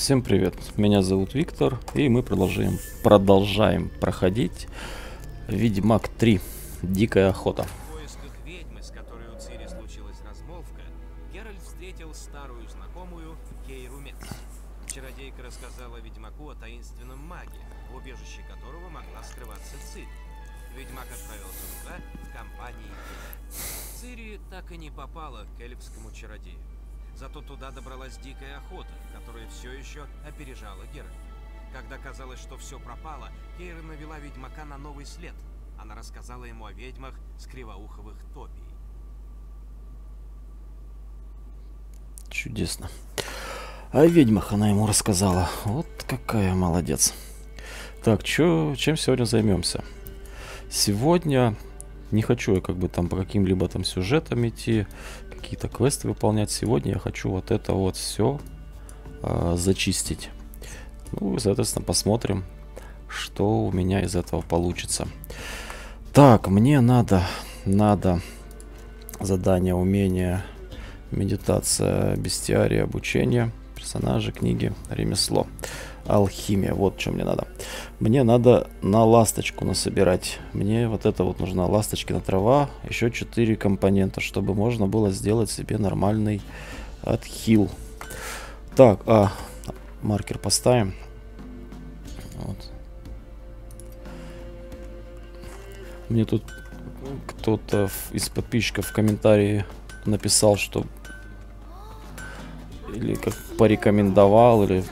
Всем привет, меня зовут Виктор, и мы продолжаем проходить Ведьмак 3. Дикая охота. В поисках ведьмы, с которой у Цири случилась размолвка, Геральт встретил старую знакомую Кейру Мец. Чародейка рассказала ведьмаку о таинственном маге, в убежище которого могла скрываться Цири. Ведьмак отправился туда в компании Кейры. Цири так и не попала к эльфскому чародею. Зато туда добралась дикая охота, которая все еще опережала Геральта. Когда казалось, что все пропало, Кейра навела ведьмака на новый след. Она рассказала ему о ведьмах с кривоуховых топий. Чудесно. О ведьмах она ему рассказала. Вот какая молодец. Так, чем сегодня займемся? Сегодня не хочу я там по каким-либо там сюжетам идти, какие-то квесты выполнять. Сегодня я хочу вот это вот все зачистить. Ну и, соответственно, посмотрим, что у меня из этого получится. Так, мне надо задание, умение, медитация, бестиария, обучение, персонажи, книги, ремесло, алхимия. Вот что мне надо. Мне надо на ласточку насобирать. Мне вот это вот нужна ласточкина трава, еще 4 компонента, чтобы можно было сделать себе нормальный отхил. Так, маркер поставим. Вот. Мне тут кто-то из подписчиков в комментарии написал, что или как порекомендовал, или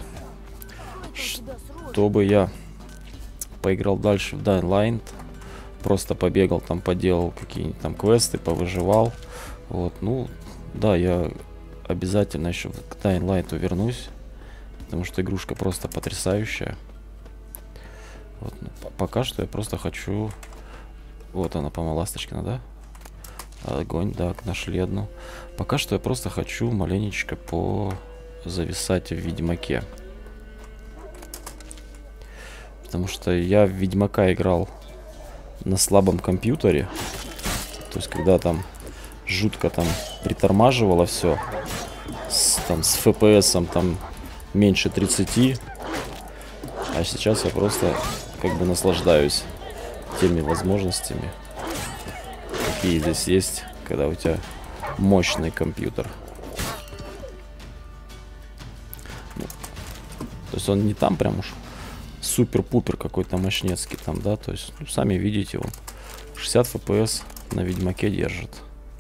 чтобы я поиграл дальше в Dying Light, просто побегал там, поделал какие-нибудь там квесты, повыживал. Вот, ну, да, я обязательно еще к Dying Light вернусь, потому что игрушка просто потрясающая. Вот, ну, пока что я просто хочу... Вот она, по-моему, ласточкина, да? Огонь, да, нашли одну. Пока что я просто хочу маленечко позависать в Ведьмаке. Потому что я в Ведьмака играл на слабом компьютере. То есть, когда там жутко там притормаживало все. С FPS там меньше 30. А сейчас я просто наслаждаюсь теми возможностями, какие здесь есть, когда у тебя мощный компьютер. Ну, то есть он не там прям уж супер-пупер какой-то мощнецкий там, да, то есть, ну, сами видите, он 60 FPS на Ведьмаке держит.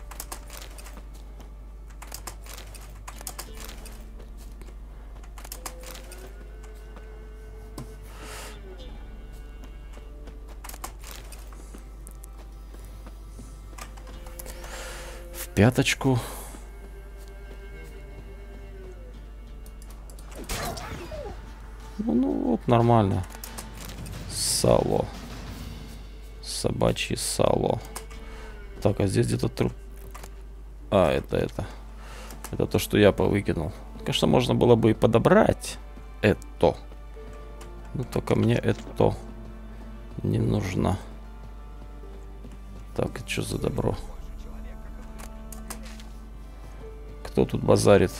В пяточку. Ну вот, нормально. Сало. Собачье сало. Так, а здесь где-то труп. Это то, что я повыкинул. Конечно, можно было бы и подобрать это. Но только мне это не нужно. Так, это что за добро? Кто тут базарит?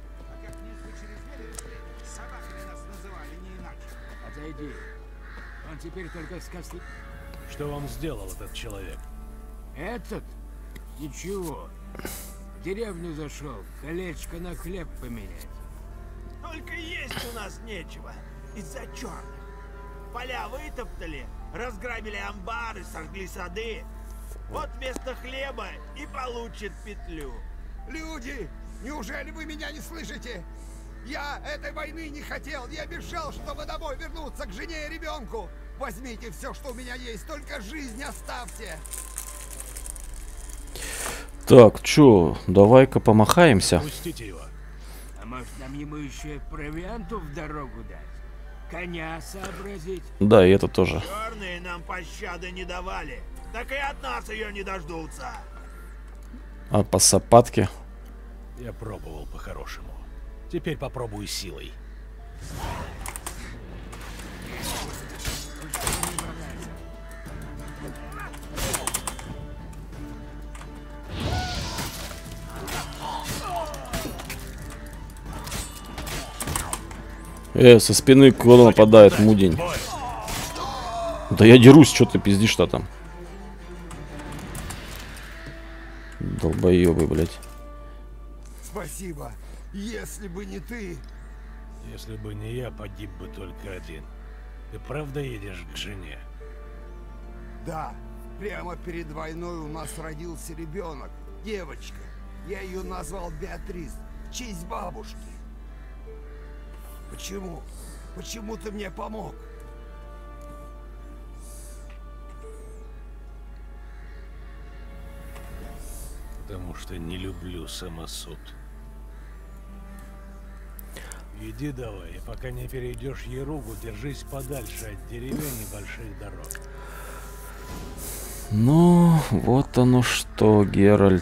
Он теперь только с кости... Что вам сделал этот человек? Этот? Ничего. В деревню зашел, колечко на хлеб поменять. Только есть у нас нечего из-за черных. Поля вытоптали, разграбили амбары, сожгли сады. Вот вместо хлеба и получит петлю. Люди, неужели вы меня не слышите? Я этой войны не хотел, я бежал, чтобы домой вернуться к жене и ребенку. Возьмите все, что у меня есть, только жизнь оставьте. Так, чё, давай-ка помахаемся. Пустите его. А может нам ему еще провианту в дорогу дать? Коня сообразить? Да, и это тоже. Черные нам пощады не давали, так и от нас ее не дождутся. А по сапатке? Я пробовал по-хорошему. Теперь попробую силой. Со спины кто нападает, мудень. Бой! Да я дерусь, что ты пиздишь-то там? Долбоёбы, блядь. Спасибо. Если бы не ты... Если бы не я, погиб бы только один. Ты правда едешь к жене? Да, прямо перед войной у нас родился ребенок, девочка. Я ее назвал Беатрис, в честь бабушки. Почему? Почему ты мне помог? Потому что не люблю самосуд. Иди давай, и пока не перейдешь Еругу, держись подальше от деревень и больших дорог. Ну, вот оно что, Геральт.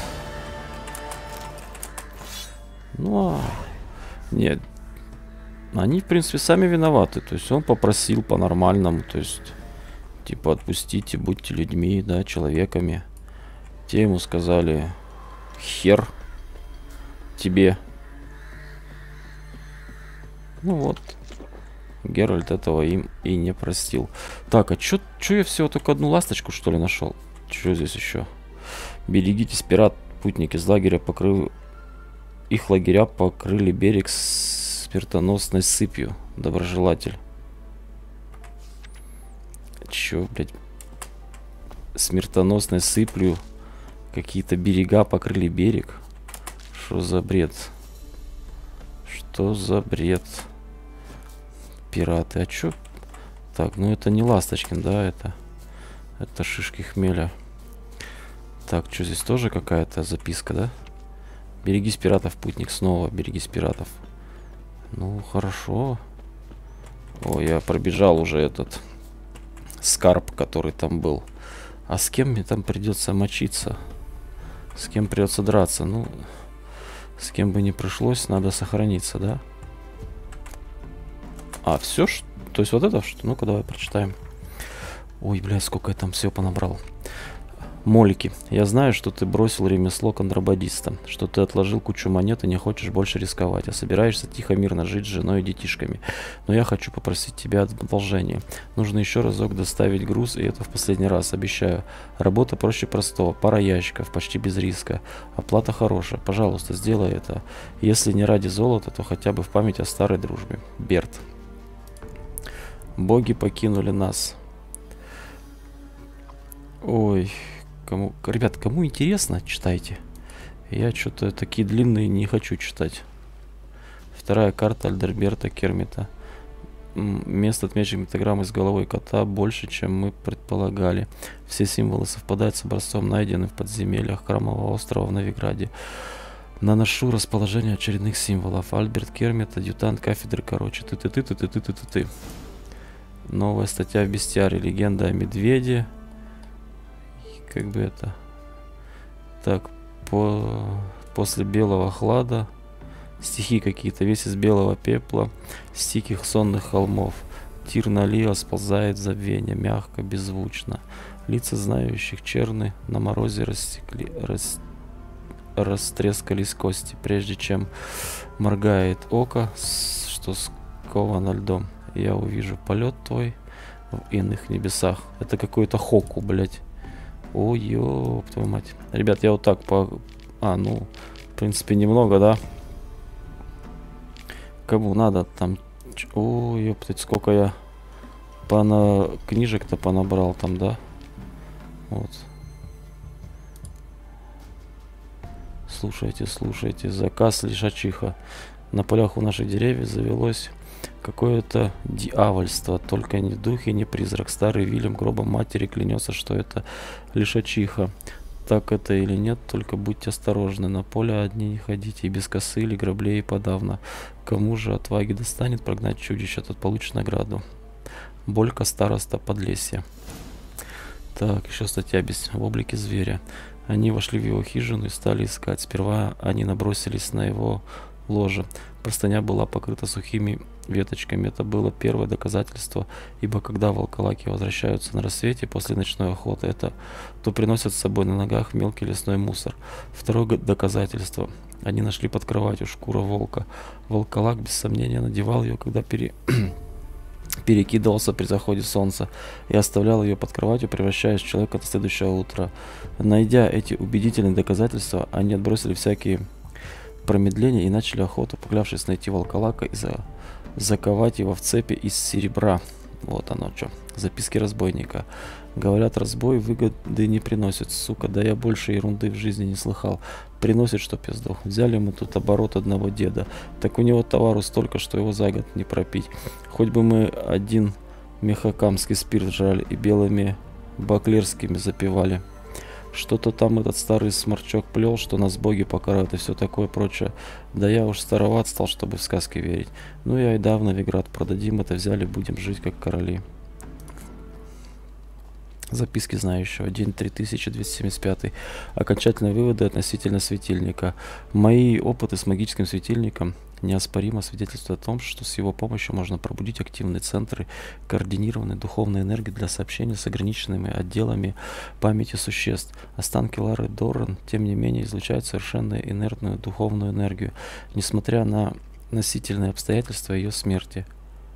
Ну, нет. Они, в принципе, сами виноваты. То есть он попросил по-нормальному. То есть, типа, отпустите, будьте людьми, да, человеками. Те ему сказали, хер тебе. Ну вот. Геральт этого им и не простил. Так, а чё я всего только одну ласточку, что ли, нашел? Что здесь еще? Берегитесь, пират, путник из лагеря покрыл... Их лагеря покрыли берег смертоносной сыпью. Доброжелатель. Чё, блядь? Смертоносной сыпью какие-то берега покрыли берег? Что за бред? Что за бред? Пираты, а чё? Так, ну это не Ласточкин, да, это шишки хмеля. Так, что здесь тоже какая-то записка, да? Берегись пиратов, путник, снова берегись пиратов. Ну, хорошо. О, я пробежал уже этот скарб, который там был. А с кем мне там придется мочиться? С кем придется драться? Ну, с кем бы ни пришлось, надо сохраниться, да? А, все? То есть вот это что? Ну-ка, давай прочитаем. Ой, блядь, сколько я там всего понабрал. Молики, я знаю, что ты бросил ремесло контрабандиста, что ты отложил кучу монет и не хочешь больше рисковать, а собираешься тихо, мирно жить с женой и детишками. Но я хочу попросить тебя об одолжении. Нужно еще разок доставить груз, и это в последний раз, обещаю. Работа проще простого, пара ящиков, почти без риска. Оплата хорошая, пожалуйста, сделай это. Если не ради золота, то хотя бы в память о старой дружбе. Берт. Боги покинули нас. Ой... Ребят, кому интересно, читайте. Я что-то такие длинные не хочу читать. Вторая карта Альдерберта Кермита. Место отмеченных пентаграммой с головой кота больше, чем мы предполагали. Все символы совпадают с образцом, найденным в подземельях Храмового острова в Новиграде. Наношу расположение очередных символов. Альберт Кермит, адъютант кафедры, короче. Ты. Новая статья в бестиарии. Легенда о медведе. Как бы это... Так, после белого хлада. Стихи какие-то. Весь из белого пепла. С тихих сонных холмов. Тир налива сползает в забвение. Мягко, беззвучно. Лица знающих черны. На морозе растрескались кости. Прежде чем моргает око, что сковано льдом. Я увижу полет твой в иных небесах. Это какой-то хоку, блядь. Ой, ёб твою мать. Ребят, я вот так по... А, ну, в принципе, немного, да? Кому надо там... Ой, ёптать, сколько я книжек-то понабрал там, да? Вот. Слушайте. Заказ лишачиха. На полях у наших деревьев завелось какое-то дьявольство. Только ни дух и ни призрак. Старый Вильям гробом матери клянется, что это лишачиха. Так это или нет, только будьте осторожны. На поле одни не ходите, и без косы или граблей подавно. Кому же отваги достанет прогнать чудище, тот получит награду. Болька староста Подлесья. Так, еще статья в облике зверя. Они вошли в его хижину и стали искать. Сперва они набросились на его ложе. Простыня была покрыта сухими веточками. Это было первое доказательство, ибо когда волколаки возвращаются на рассвете после ночной охоты, то приносят с собой на ногах мелкий лесной мусор. Второе доказательство. Они нашли под кроватью шкуру волка. Волколак, без сомнения, надевал ее, когда перекидывался при заходе солнца и оставлял ее под кроватью, превращаясь в человека на следующее утро. Найдя эти убедительные доказательства, они отбросили всякие промедления и начали охоту, поклявшись найти волколака и заковать его в цепи из серебра. Вот оно что. Записки разбойника. Говорят, разбой выгоды не приносит. Сука, да я больше ерунды в жизни не слыхал. Приносит, чтоб я сдох. Взяли мы тут оборот одного деда. Так у него товару столько, что его за год не пропить. Хоть бы мы один мехакамский спирт жрали и белыми баклерскими запивали. Что-то там этот старый сморчок плел, что нас боги покарают и все такое прочее. Да я уж староват стал, чтобы в сказки верить. Ну и айда в Новиград продадим это, взяли, будем жить как короли. Записки знающего. День 3275. Окончательные выводы относительно светильника. Мои опыты с магическим светильником неоспоримо свидетельствуют о том, что с его помощью можно пробудить активные центры координированной духовной энергии для сообщения с ограниченными отделами памяти существ. Останки Лары Доррен, тем не менее, излучают совершенно инертную духовную энергию, несмотря на насильственные обстоятельства ее смерти,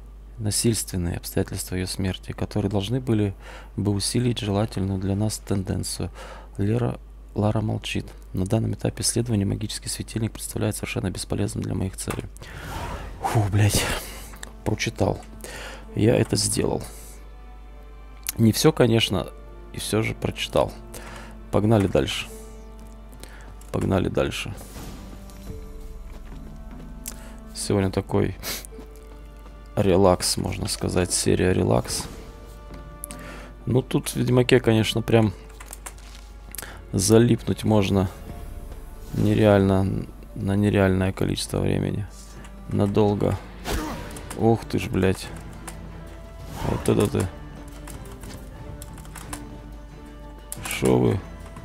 которые должны были бы усилить желательную для нас тенденцию. Лара молчит. На данном этапе исследования магический светильник представляет совершенно бесполезным для моих целей. Фу, блядь. Прочитал. Я это сделал. Не все, конечно, и все же прочитал. Погнали дальше. Погнали дальше. Сегодня такой релакс, можно сказать, серия релакс. Ну, тут в Ведьмаке, конечно, прям залипнуть можно нереально, на нереальное количество времени. Надолго. Ух ты ж, блядь. Вот это ты. Шо вы?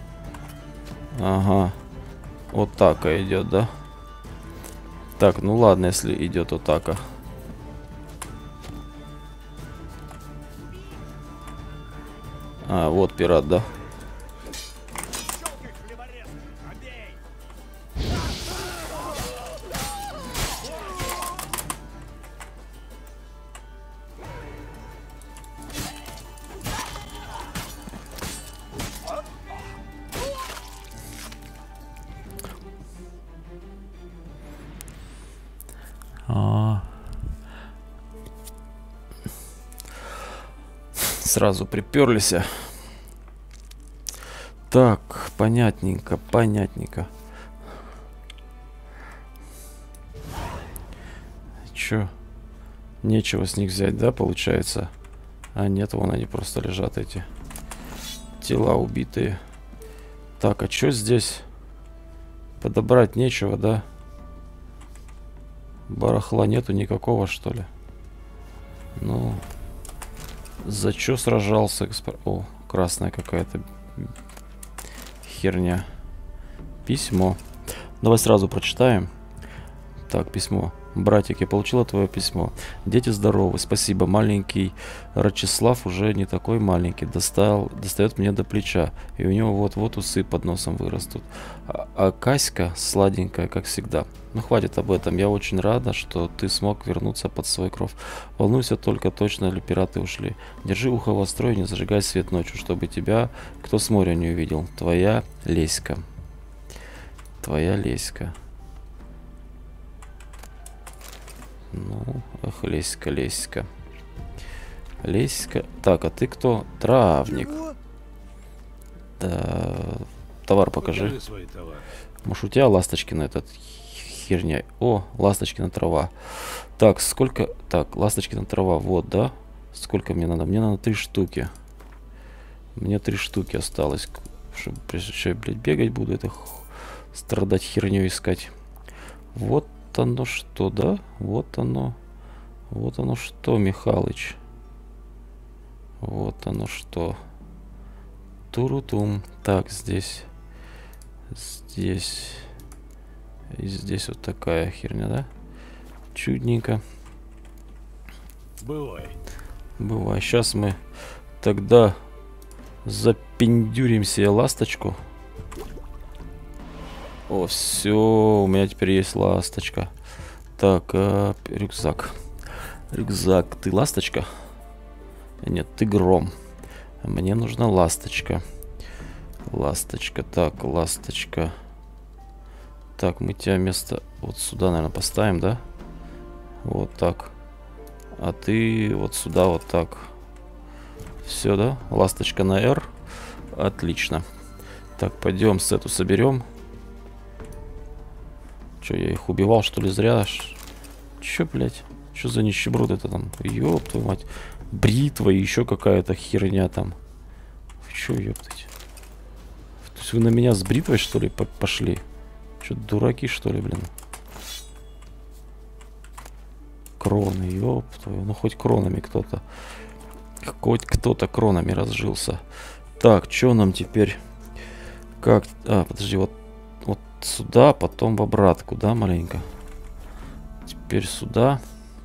Ага. Вот так идет, да? Так, ну ладно, если идет вот так. А, вот пират, да? Сразу приперлись. Так, понятненько, понятненько. Чё? Нечего с них взять, да, получается? А нет, вон они просто лежат, эти тела убитые. Так, а чё здесь? Подобрать нечего, да? Барахла нету никакого, что ли? Ну... За чё сражался? О, красная какая-то херня. Письмо. Давай сразу прочитаем. Так, письмо. Братик, я получила твое письмо. Дети здоровы, спасибо. Маленький Рачеслав уже не такой маленький. Достает мне до плеча. И у него вот-вот усы под носом вырастут. А Каська сладенькая, как всегда. Ну, хватит об этом. Я очень рада, что ты смог вернуться под свой кров. Волнуйся только, точно ли пираты ушли. Держи ухо востро и не зажигай свет ночью, чтобы тебя кто с моря не увидел. Твоя Леська. Твоя Леська. Ну, эх, Леська, Леська. Леська. Так, а ты кто? Травник. Да. Товар покажи. Может, у тебя Ласточкина этот херня. О, Ласточкина трава. Так, сколько... Так, Ласточкина трава. Вот, да? Сколько мне надо? Мне надо 3 штуки. Мне 3 штуки осталось. Чтобы, еще, блядь, бегать буду. Это страдать херню искать. Вот оно что, да? Вот оно. Вот оно что, Михалыч. Вот оно что. Турутум. Так, здесь. Здесь. И здесь вот такая херня, да? Чудненько. Бывай. Бывай. Сейчас мы тогда запендюрим себе ласточку. О, все, у меня теперь есть ласточка. Так, рюкзак. Рюкзак, ты ласточка? Нет, ты гром. Мне нужна ласточка. Ласточка, так, ласточка. Так, мы тебя вместо... Вот сюда, наверное, поставим, да? Вот так. А ты вот сюда, вот так. Все, да? Ласточка на R. Отлично. Так, пойдем сету соберем. Че, я их убивал, что ли, зря? Че, блядь? Че за нищеброд это там? Ёб твою мать. Бритва и еще какая-то херня там. Че, ёптать? То есть вы на меня с бритвой, что ли, пошли? Че, дураки, что ли, блин? Кроны, ёб твою. Ну, хоть кронами кто-то. Хоть кто-то кронами разжился. Так, что нам теперь? Как? А, подожди, вот сюда, потом в обратку, да, маленько? Теперь сюда.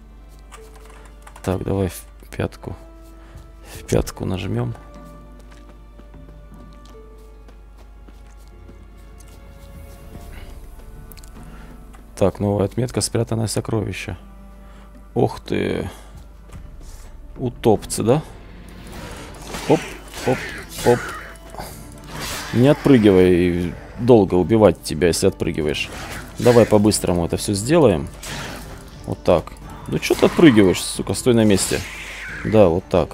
Так, давай в пятку. В пятку нажмем. Так, новая отметка. Спрятанное сокровище. Ох ты. Утопцы, да? Оп, оп, оп. Не отпрыгивай. Долго убивать тебя, если отпрыгиваешь. Давай по-быстрому это все сделаем. Вот так. Ну что ты отпрыгиваешь, сука, стой на месте. Да, вот так.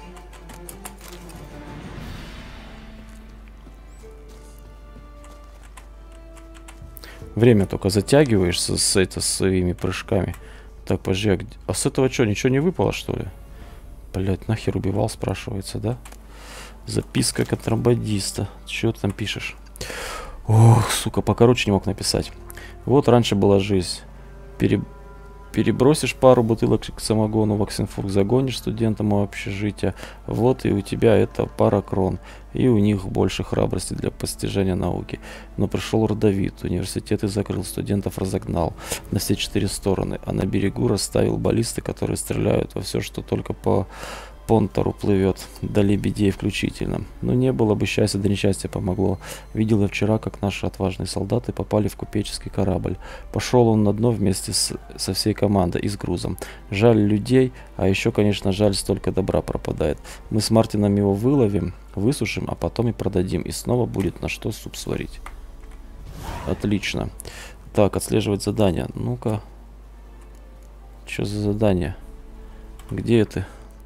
Время только затягиваешь с своими прыжками. Так, подожди, а с этого что, ничего не выпало, что ли? Блять, нахер убивал, спрашивается, да? Записка контрабандиста. Чего ты там пишешь? Ох, сука, покороче не мог написать. Вот раньше была жизнь. Перебросишь пару бутылок к самогону, в Оксенфург загонишь студентам у общежития. Вот и у тебя это пара крон. И у них больше храбрости для постижения науки. Но пришел родовид. Университеты закрыл, студентов разогнал на все 4 стороны. А на берегу расставил баллисты, которые стреляют во все, что только по понтору плывет, до лебедей включительно. Но не было бы счастья, да несчастье помогло. Видел я вчера, как наши отважные солдаты попали в купеческий корабль. Пошел он на дно вместе со всей командой и с грузом. Жаль людей, а еще, конечно, жаль, столько добра пропадает. Мы с Мартином его выловим, высушим, а потом и продадим. И снова будет на что суп сварить. Отлично. Так, отслеживать задание. Ну-ка. Что за задание? Где ты?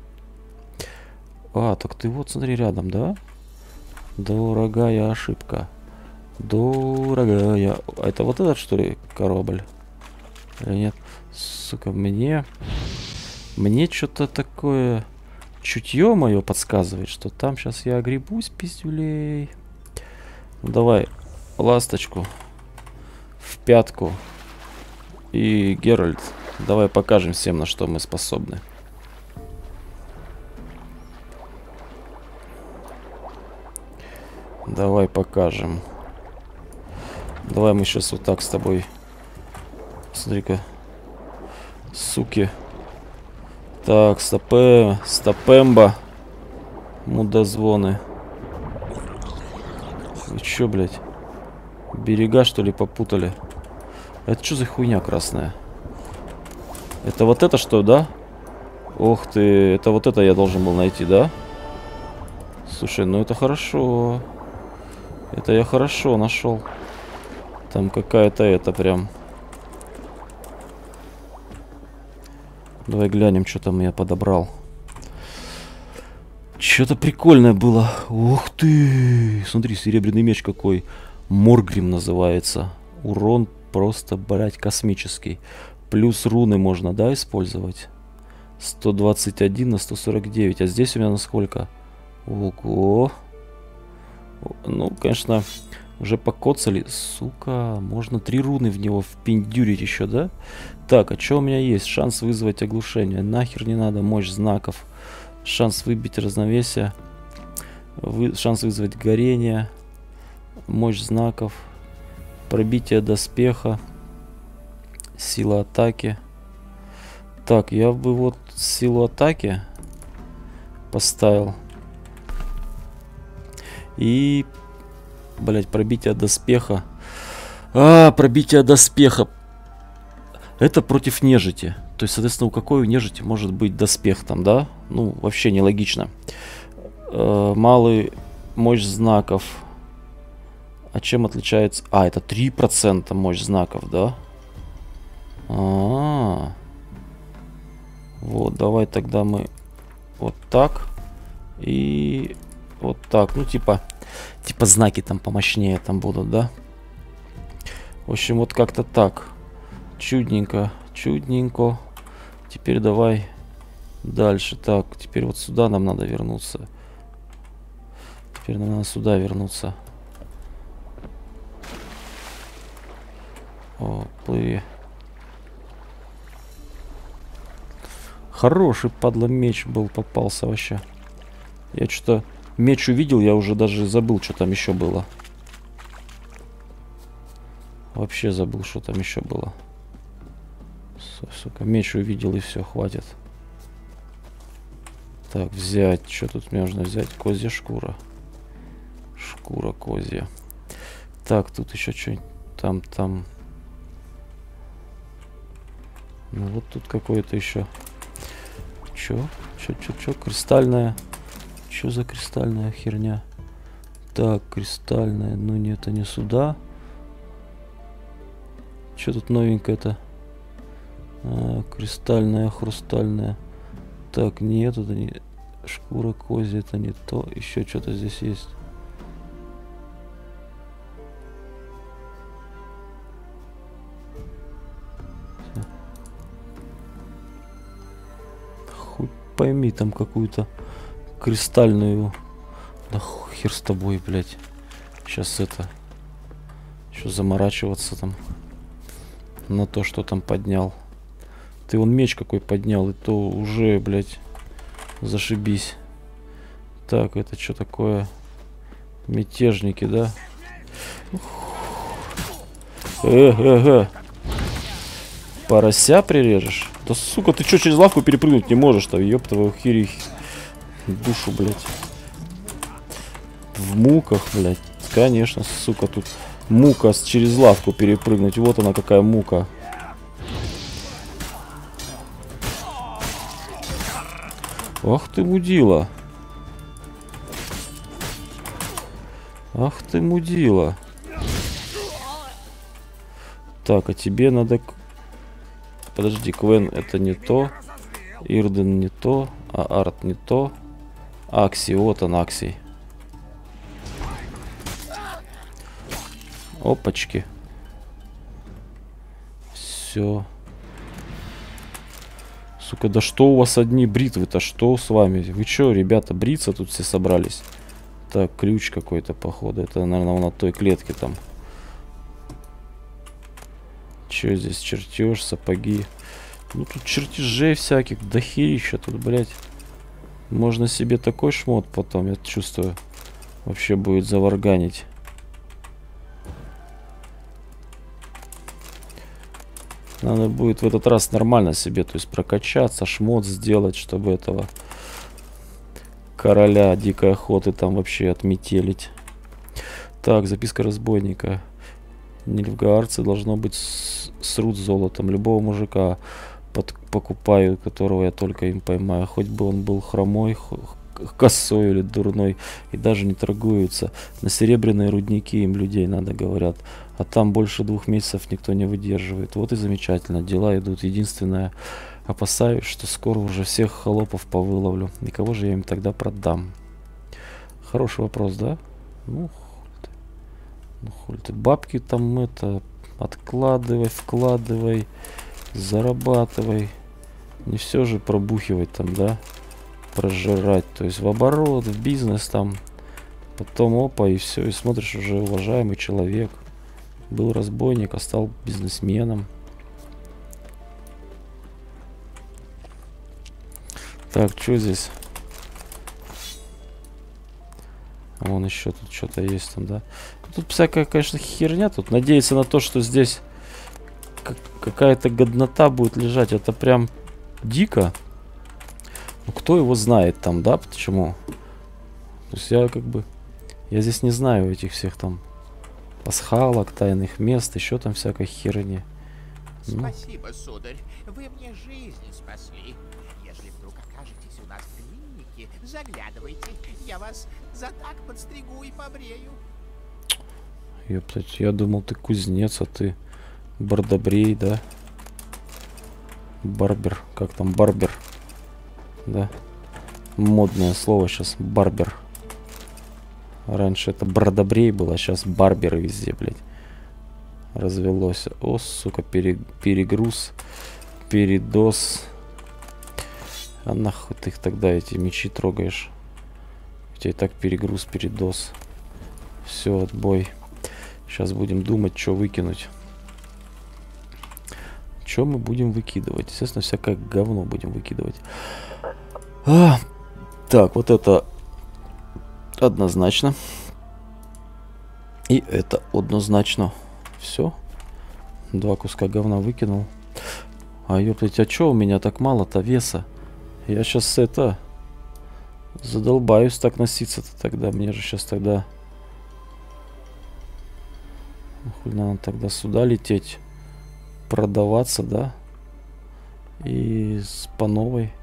А, так ты вот, смотри, рядом, да? Дорогая ошибка. Дорогая. А это вот этот, что ли, корабль? Или нет? Сука, мне что-то такое... Чутье мое подсказывает, что там сейчас я огребусь, пиздюлей. Ну, давай, ласточку. В пятку. И Геральт, давай покажем всем, на что мы способны. Давай покажем. Давай мы сейчас вот так с тобой. Смотри-ка. Суки. Так, стопемба. Мудозвоны. Вы чё, блядь? Берега, что ли, попутали? Это что за хуйня красная? Это вот это что, да? Ох ты, это вот это я должен был найти, да? Слушай, ну это хорошо. Это я хорошо нашел. Там какая-то это прям. Давай глянем, что там я подобрал. Что-то прикольное было. Ух ты! Смотри, серебряный меч какой. Моргрим называется. Урон просто, блять, космический. Плюс руны можно, да, использовать? 121 на 149. А здесь у меня на сколько? Ого. Ну, конечно, уже покоцали. Сука, можно 3 руны в него впендюрить еще, да? Так, а что у меня есть? Шанс вызвать оглушение. Нахер не надо. Мощь знаков. Шанс выбить равновесие. Шанс вызвать горение. Мощь знаков. Пробитие доспеха. Сила атаки. Так, я бы вот силу атаки поставил. И, блять, пробитие доспеха. Пробитие доспеха. Это против нежити. То есть, соответственно, у какой нежити может быть доспех там, да? Ну, вообще нелогично. Малый мощь знаков. А чем отличается? Это 3% мощь знаков, да? Вот, давай тогда мы вот так. И вот так. Ну, типа знаки там помощнее там будут, да? В общем, вот как-то так. Чудненько, чудненько. Теперь давай дальше. Так, теперь вот сюда нам надо вернуться. Теперь нам надо сюда вернуться. О, плыви. Хороший, падла, меч был, попался вообще. Я что-то меч увидел, я уже даже забыл, что там еще было. Вообще забыл, что там еще было. Сука, меч увидел и все, хватит. Так, взять. Что тут мне нужно взять? Козья шкура. Шкура козья. Так, тут еще что-нибудь. Там. Ну вот тут какое-то еще. Чё? Кристальная. Что за кристальная херня? Так, кристальная. Ну нет, это не сюда. Что тут новенькое-то? Кристальная, хрустальная. Так, нет, это не... Шкура козья, это не то. Еще что-то здесь есть. Хоть пойми там какую-то кристальную... Да хер с тобой, блядь. Сейчас это... Еще заморачиваться там. На то, что там поднял. Ты вон меч какой поднял, и то уже, блядь, зашибись. Так, это что такое? Мятежники, да? Порося прирежешь? Да сука, ты что, через лавку перепрыгнуть не можешь-то? Ёб твою херих. Душу, блядь. В муках, блядь. Конечно, сука, тут мука через лавку перепрыгнуть. Вот она какая мука. Ах ты мудила. Ах ты мудила. Так, а тебе надо... Подожди, Квен это не то. Ирден не то. А Арт не то. Акси, вот он, Аксий. Опачки. Все. Сука, да что у вас одни бритвы-то? Что с вами? Вы что, ребята, бриться тут все собрались? Так, ключ какой-то, походу. Это, наверное, на той клетке там. Че здесь? Чертеж, сапоги. Ну, тут чертежей всяких. Дохерища тут, блядь. Можно себе такой шмот потом, я чувствую, вообще будет заварганить. Надо будет в этот раз нормально себе, то есть прокачаться, шмот сделать, чтобы этого короля дикой охоты там вообще отметелить. Так, записка разбойника. Нильфгаарцы должно быть срут золотом. Любого мужика покупаю, которого я только им поймаю. Хоть бы он был хромой, косой или дурной. И даже не торгуются. На серебряные рудники им людей надо, говорят. А там больше 2 месяцев никто не выдерживает. Вот и замечательно. Дела идут. Единственное, опасаюсь, что скоро уже всех холопов повыловлю. И кого же я им тогда продам? Хороший вопрос, да? Ну хуй ты. Бабки там это... Откладывай, вкладывай. Зарабатывай. Не все же пробухивать там, да? Прожирать. То есть в оборот, в бизнес там. Потом опа, и все. И смотришь, уже уважаемый человек. Был разбойник, а стал бизнесменом. Так, что здесь? Вон еще тут что-то есть там, да? Тут всякая, конечно, херня. Тут надеяться на то, что здесь какая-то годнота будет лежать. Это прям дико. Ну, кто его знает там, да? Почему? То есть я как бы... Я здесь не знаю этих всех там Пасхалок, тайных мест, еще там всякой херни. Ну, Спасибо, сударь. Вы мне жизнь спасли. Если вдруг окажетесь у нас в клинике, заглядывайте. Я вас за так подстригу и побрею. ёптать, я думал, ты кузнец, а ты бардобрей, да? Барбер, как там, барбер, да? Модное слово сейчас, барбер. Раньше это бардобрей было, а сейчас барберы везде, блядь. Развелось. О, сука, перегруз, передоз. А нахуй ты их тогда, эти мечи трогаешь? У тебя и так перегруз, передоз. Все, отбой. Сейчас будем думать, что выкинуть. Что мы будем выкидывать? Естественно, всякое говно будем выкидывать. Так, вот это однозначно. И это однозначно. Все. 2 куска говна выкинул. А ёптать, а чё у меня так мало-то веса? Я сейчас это... задолбаюсь так носиться-то тогда. Мне же сейчас тогда... Хуй надо тогда сюда лететь. Продаваться, да? И по новой.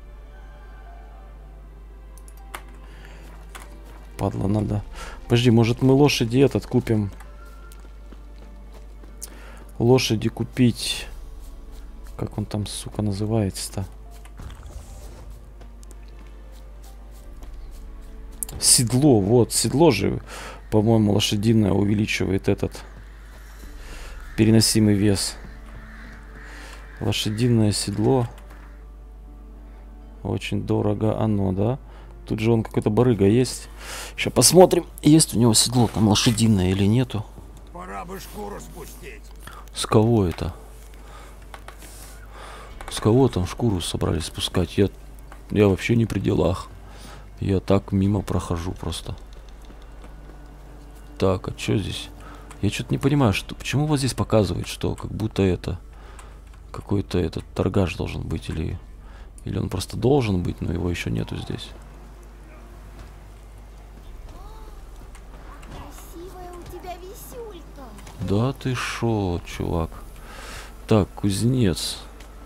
Падла, надо... Подожди, может мы лошади этот купим? Лошади купить... Как он там, сука, называется-то? Седло, вот, седло же, по-моему, лошадиное увеличивает этот переносимый вес. Лошадиное седло. Очень дорого оно, да? Тут же он какой-то барыга есть. Сейчас посмотрим, есть у него седло там лошадиное или нету. Пора бы шкуру спустить. С кого это? С кого там шкуру собрались спускать? Я вообще не при делах. Я так мимо прохожу просто. Так, а что здесь? Я что-то не понимаю, что, почему вот здесь показывает, что как будто это какой-то этот торгаш должен быть, или он просто должен быть, но его еще нету здесь. Красивая у тебя висюлька. Да ты шо, чувак? Так, кузнец.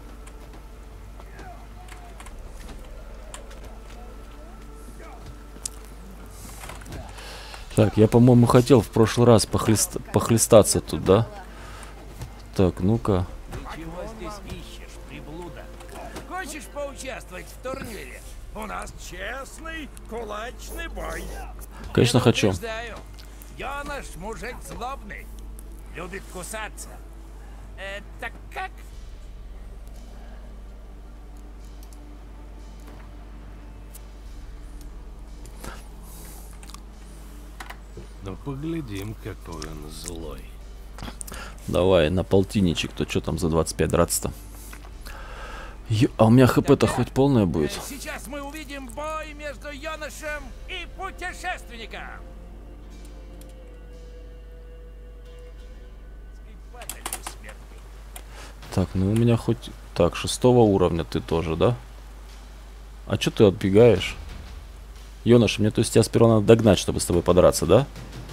Так, я, по-моему, хотел в прошлый раз похлестаться тут, да? Так, ну-ка. Ты чего здесь ищешь, приблуда? Хочешь поучаствовать в турнире? У нас честный кулачный бой. Конечно, хочу. Предупреждаю, Ёныш мужик злобный, любит кусаться. Это как? Да поглядим, какой он злой. Давай, на полтинничек. То что там за 25 драться-то? А у меня хп-то хоть полное будет? Сейчас мы увидим бой между Ёнышем и путешественником. Так, ну у меня хоть... Так, 6 уровня ты тоже, да? А чё ты отбегаешь? Ёныш, мне то есть тебя сперва надо догнать, чтобы с тобой подраться, да?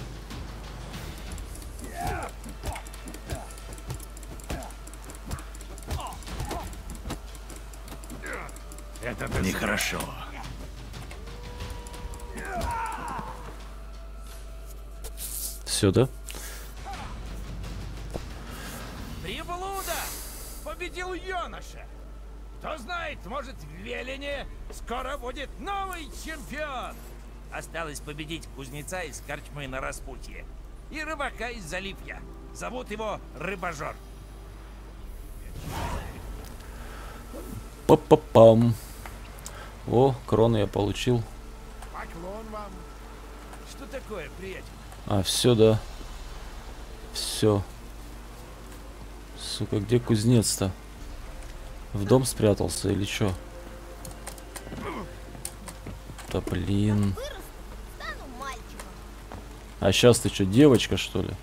Это нехорошо. Все, да? Приблуда победил Ёныша. Кто знает, может, в Велине скоро будет новый чемпион. Осталось победить кузнеца из корчмы на распутье и рыбака из Залипья. Зовут его Рыбожор. Па-па-пам. О, кроны я получил. Поклон вам. Что такое, приятель? А, все, да. Все. Сука, где кузнец-то? В дом спрятался или что? Да блин. Вырасту, стану мальчиком. А сейчас ты что, девочка, что ли?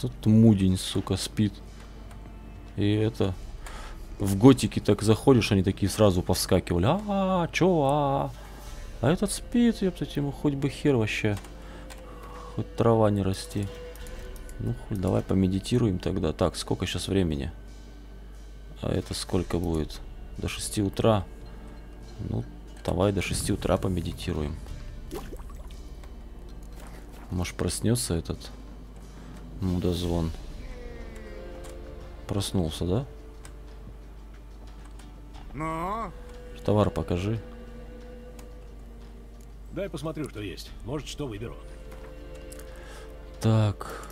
Тут мудень, сука, спит. И это... В готике так заходишь, они такие сразу повскакивали. Чё? А этот спит, ёптать, ему хоть бы хер вообще. Хоть трава не расти. Ну, хоть давай помедитируем тогда. Так, сколько сейчас времени? А это сколько будет? До 6 утра. Ну, давай до 6 утра помедитируем. Может, проснется этот мудозвон. Проснулся, да? Ну? Товар покажи. Дай посмотрю, что есть. Может, что выберу. Так.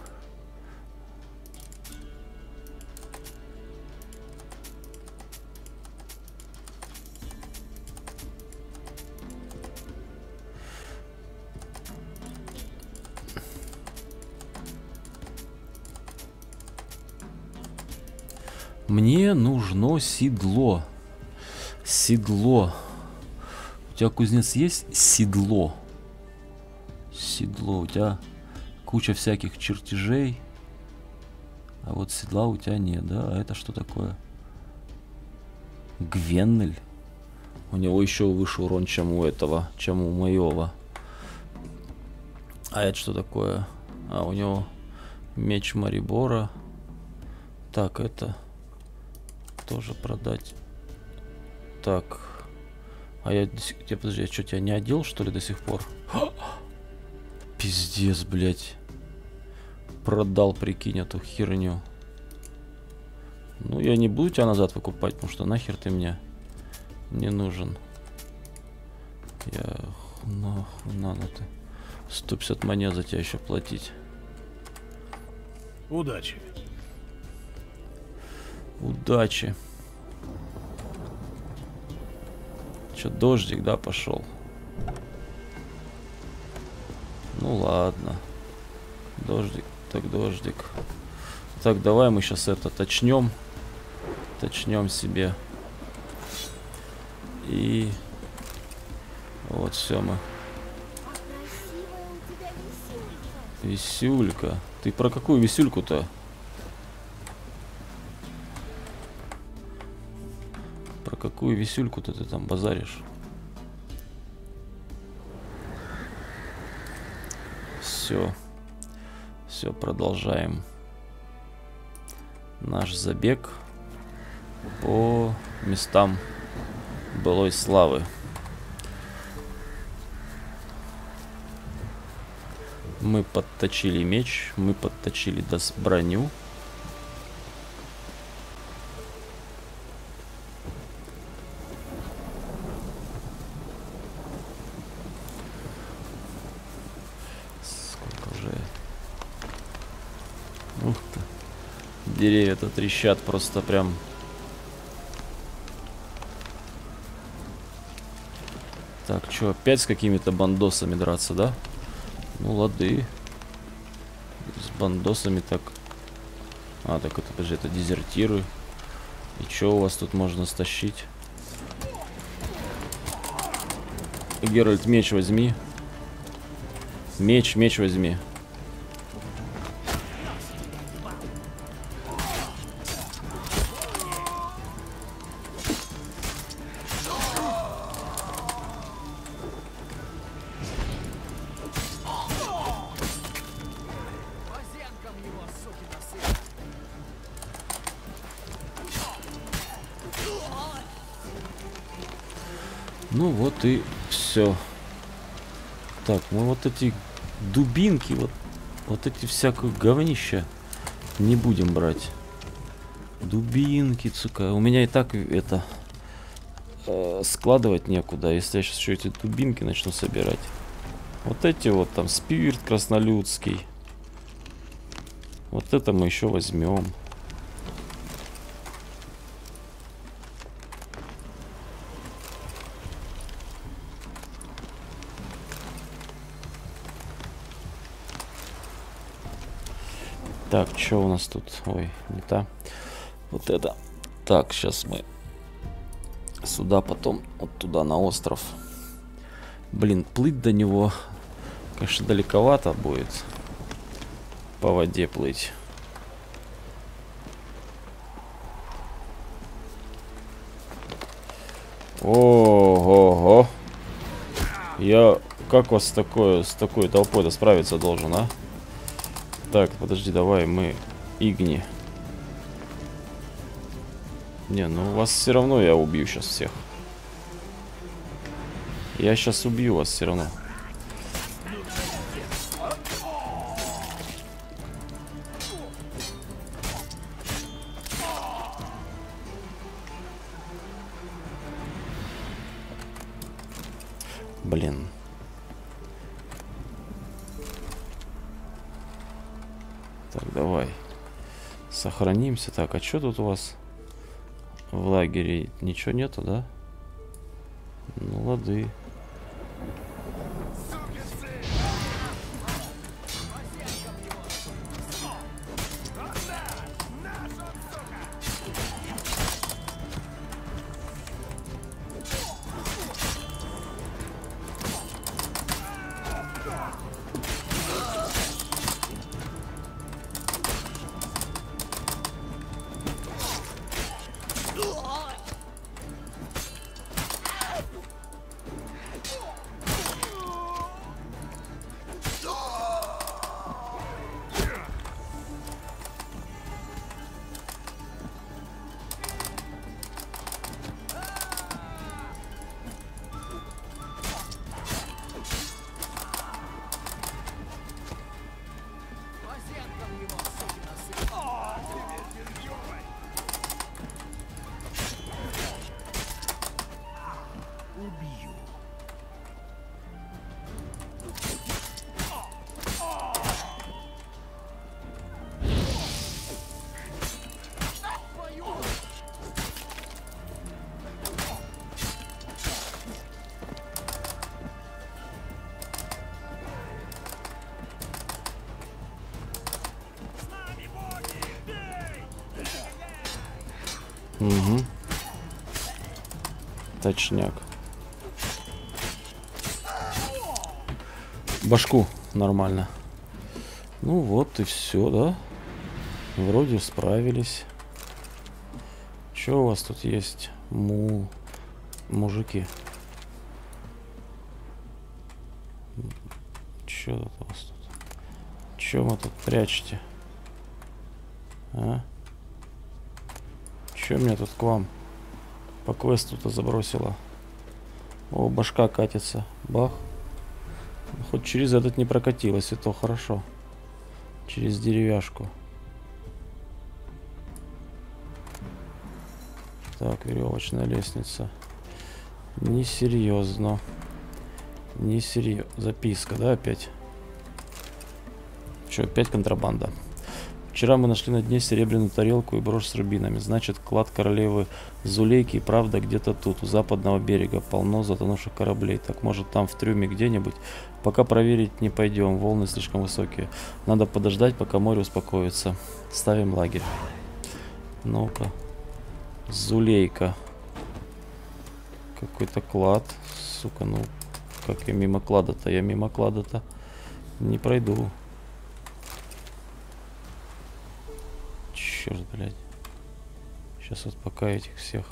Мне нужно седло. Седло. У тебя, кузнец, есть седло? Седло. У тебя куча всяких чертежей. А вот седла у тебя нет, да? А это что такое? Гвеннель. У него еще выше урон, чем у этого, чем у моего. А это что такое? А у него меч Марибора. Так, это тоже продать. Так. А я подожди, я что, тебя не одел, что ли, до сих пор? Пиздец, блядь. Продал, прикинь, эту херню. Ну, я не буду тебя назад выкупать, потому что нахер ты мне не нужен. Я... Нахуй надо ты. 150 монет за тебя еще платить. Удачи. Удачи. Че, дождик, да, пошел? Ну ладно. Дождик, так дождик. Так, давай мы сейчас это точнем. Точнем себе. И... Вот все мы. Красивая у тебя висюлька. Висюлька. Ты про какую висюльку-то? Про какую висюльку-то ты там базаришь? Все. Все, продолжаем наш забег по местам былой славы. Мы подточили меч, мы подточили броню. Сколько уже? Ух ты. Деревья-то трещат просто прям. Так, что, опять с какими-то бандосами драться, да? Ну, лады. С бандосами так. А, так это, подожди, это дезертиры. И что у вас тут можно стащить? Геральт, меч возьми. Меч возьми. Ну вот и все. Так, мы вот эти дубинки, вот эти всякое говнище не будем брать. Дубинки, сука. У меня и так это складывать некуда, если я сейчас еще эти дубинки начну собирать. Вот эти вот там спирт краснолюдский. Вот это мы еще возьмем. Так, что у нас тут? Ой, не та. Вот это. Так, сейчас мы сюда, потом вот туда на остров. Блин, плыть до него, конечно, далековато будет. По воде плыть. Ого-го. Я как вас с такой толпой-то справиться должен, а? Так, подожди, давай мы Игни. Не, ну вас все равно я убью сейчас всех. Я сейчас убью вас все равно. Блин. Так, давай. Сохранимся. Так, а что тут у вас в лагере? Ничего нету, да? Ну, лады. Угу. Точняк. Башку нормально. Ну вот и все, да? Вроде справились. Что у вас тут есть? Мужики. Что тут у вас тут? Что вы тут прячете? А? Что меня тут к вам по квесту-то забросило? О, башка катится. Бах. Хоть через этот не прокатилось, и то хорошо. Через деревяшку. Так, веревочная лестница. Несерьезно. Несерьезно. Записка, да, опять? Что, опять контрабанда? Вчера мы нашли на дне серебряную тарелку и брошь с рубинами. Значит, клад королевы Зулейки и правда где-то тут, у западного берега. Полно затонувших кораблей. Так может там в трюме где-нибудь? Пока проверить не пойдем, волны слишком высокие. Надо подождать, пока море успокоится. Ставим лагерь. Ну-ка. Зулейка. Какой-то клад. Сука, ну как я мимо клада-то? Я мимо клада-то не пройду. Черт, блядь. Сейчас вот пока этих всех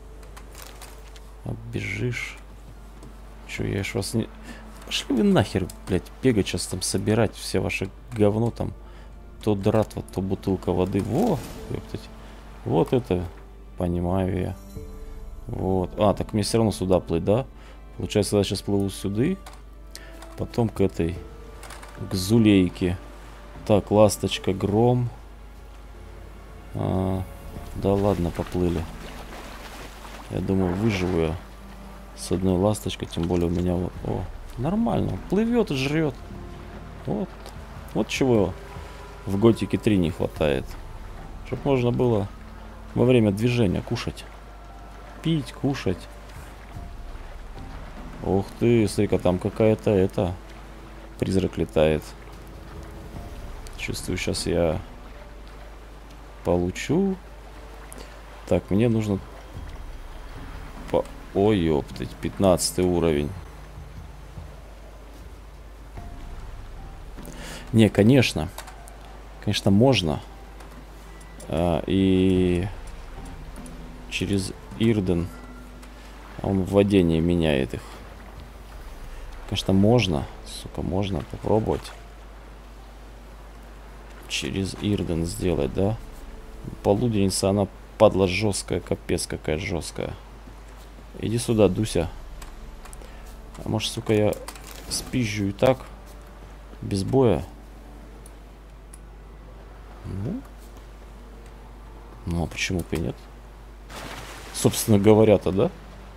оббежишь. Че, я ж вас не... Пошли вы нахер, блядь, бегать сейчас там, собирать все ваше говно там. То дратва, то бутылка воды. Во, ёптать. Вот это понимаю я. Вот. А, так мне все равно сюда плыть, да? Получается, я сейчас плыву сюда. Потом к этой, к Зулейке. Так, ласточка, гром. Да ладно, поплыли. Я думаю, выживу я с одной ласточкой, тем более у меня... О, нормально, плывет и жрет. Вот. Вот чего в Готике 3 не хватает. Чтоб можно было во время движения кушать. Пить, кушать. Ух ты, смотри-ка, там какая-то это... Призрак летает. Чувствую, сейчас я... получу. Так, мне нужно... Ой, ёптать, 15 уровень. Не, конечно. Конечно, можно. И через Ирден Он в воде не меняет их. Конечно, можно. Сука, можно попробовать. Через Ирден сделать, да? Полуденница, она падла жесткая, капец какая жесткая. Иди сюда, Дуся. А может, сука, я спизжу и так? Без боя? Ну, а почему бы и нет? Собственно говоря-то, да?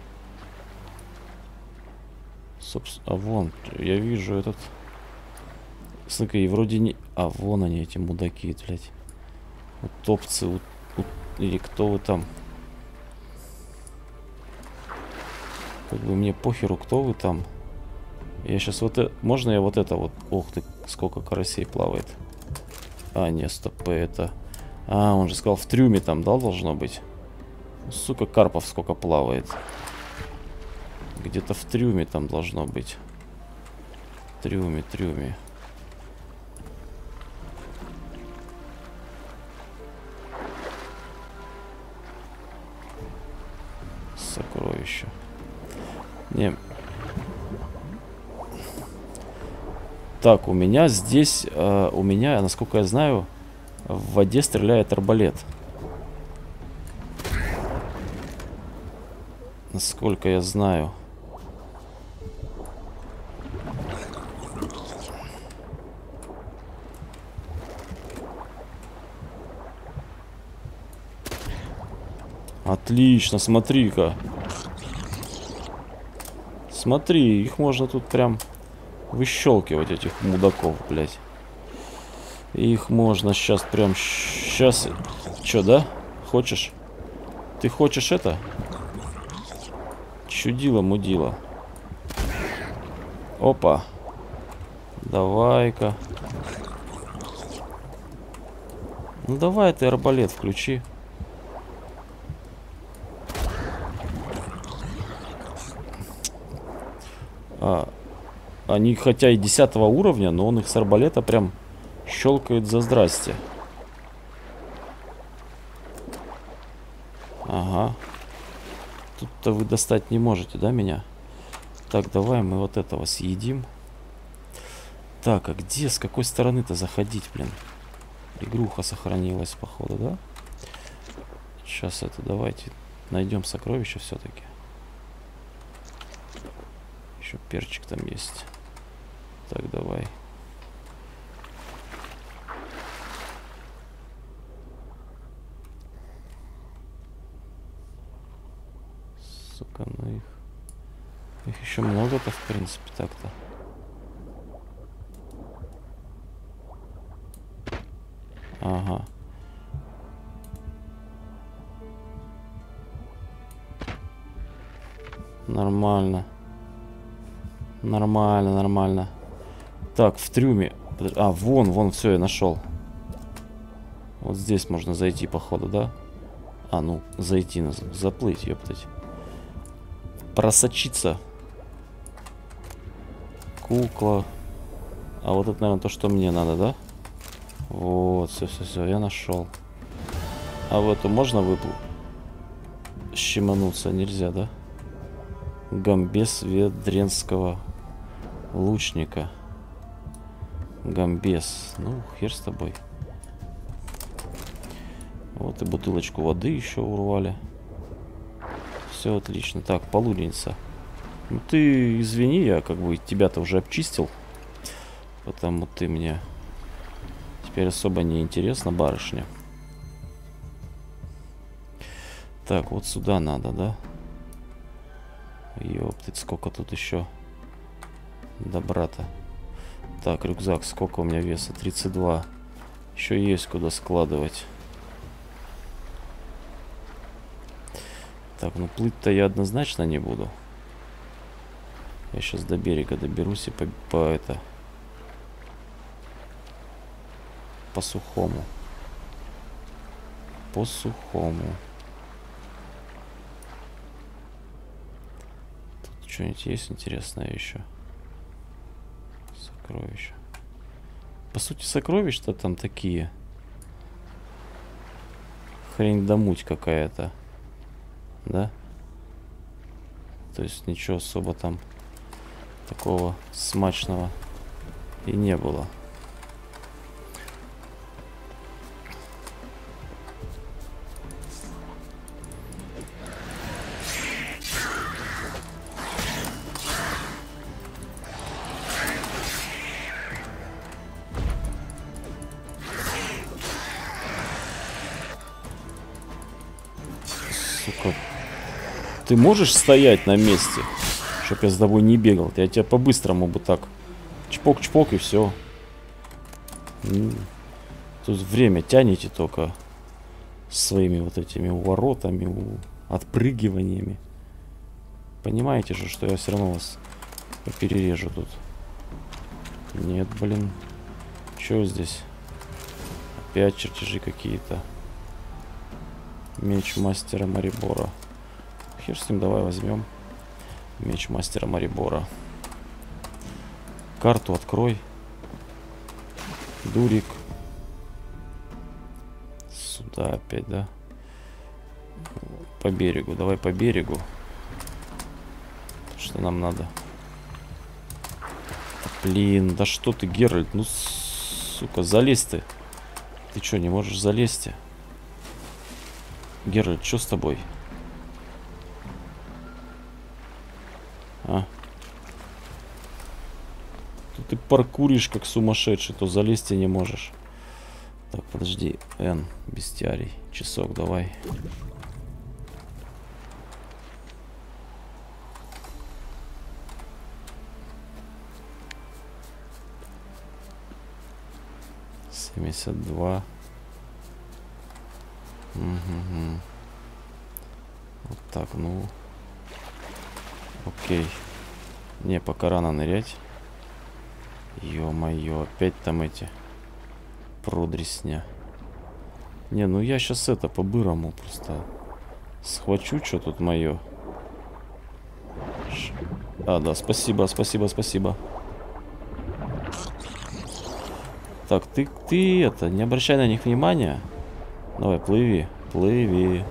А вон, я вижу этот... Смотри, и вроде не... А, вон они, эти мудаки, блядь. Утопцы, или кто вы там? Как бы мне похеру, кто вы там. Я сейчас вот это... Можно я вот это вот... Ох ты, сколько карасей плавает. А, нет, стоп, это... А, он же сказал, в трюме там, да, должно быть? Сука, карпов сколько плавает. Где-то в трюме там должно быть. Трюме. Сокровище. Не. Так, у меня здесь, у меня, насколько я знаю, в воде стреляет арбалет. Насколько я знаю. Отлично, смотри-ка. Смотри, их можно тут прям выщелкивать, этих мудаков, блядь. Их можно сейчас прям... Сейчас... Чё, да? Хочешь? Ты хочешь это? Чудило-мудило. Опа. Давай-ка. Ну давай ты арбалет включи. Они хотя и 10 уровня, но он их с арбалета прям щелкает за здрасте. Ага. Тут-то вы достать не можете, да, меня? Так, давай мы вот этого съедим. Так, а где, с какой стороны-то заходить, блин? Игруха сохранилась, походу, да? Сейчас это, давайте найдем сокровища все-таки. Еще перчик там есть. Так, давай. Сука, ну их... Их еще много-то, в принципе, так-то. Ага. Нормально. Нормально. Так, в трюме. А, вон, все, я нашел. Вот здесь можно зайти, походу, да? А, ну, зайти, заплыть, ёптать. Просочиться. Кукла. А вот это, наверное, то, что мне надо, да? Вот, все, я нашел. А в эту можно выплыть? Щемануться нельзя, да? Гамбес Ведренского лучника. Гамбес. Ну, хер с тобой. Вот и бутылочку воды еще урвали. Все отлично. Так, полуденница. Ну ты извини, я как бы тебя-то уже обчистил. Потому ты мне теперь особо не интересна, барышня. Так, вот сюда надо, да? Ёптыть, сколько тут еще добра-то. Так, рюкзак, сколько у меня веса? 32. Еще есть куда складывать. Так, ну плыть-то я однозначно не буду. Я сейчас до берега доберусь и по сухому. По сухому. Тут что-нибудь есть интересное еще? Сокровища. По сути, сокровища-то там такие. Хрень да муть какая-то. Да? То есть ничего особо там такого смачного и не было. Сука. Ты можешь стоять на месте, чтоб я с тобой не бегал? Я тебя по-быстрому бы так чпок-чпок и все. Тут время тянете только своими вот этими уворотами, отпрыгиваниями. Понимаете же, что я все равно вас перережу тут. Нет, блин. Что здесь? Опять чертежи какие-то. Меч мастера Марибора. Хер с ним, давай возьмем. Меч мастера Марибора. Карту открой. Дурик. Сюда опять, да? По берегу. Давай по берегу. Что нам надо? Блин, да что ты, Геральт? Ну, сука, залезь ты. Ты что, не можешь залезть? Геральт, что с тобой? А? Тут ты паркуришь как сумасшедший, то залезть не можешь. Так, подожди. Н, бестиарий. Часок, давай. $72. Угу. Вот так, ну. Окей. Не, пока рано нырять. Ё-моё, опять там эти продресня. Не, ну я сейчас это по-бырому просто схвачу, что тут мое. А, да, спасибо, спасибо, спасибо. Так, ты это, не обращай на них внимания. Давай, плыви, плыви.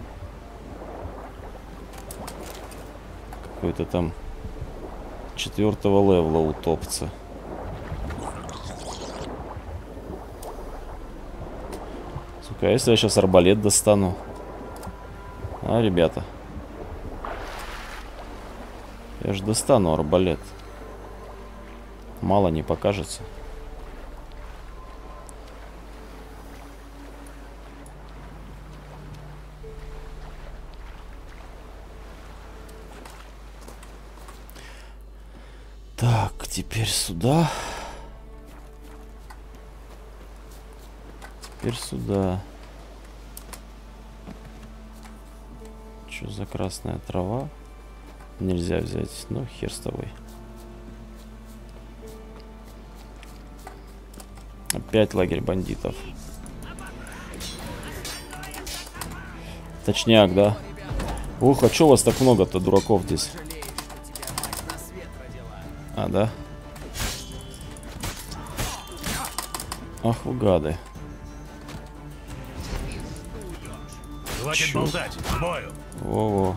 Какой-то там 4-го левела утопца. Сука, а если я сейчас арбалет достану? А, ребята. Я же достану арбалет. Мало не покажется. Так, теперь сюда. Теперь сюда. Что за красная трава? Нельзя взять. Ну, хер с тобой. Опять лагерь бандитов. Точняк, да? Ух, а чё у вас так много-то дураков здесь? А, да? Ах, вы гады. Хватит болтать, к бою. Во-во.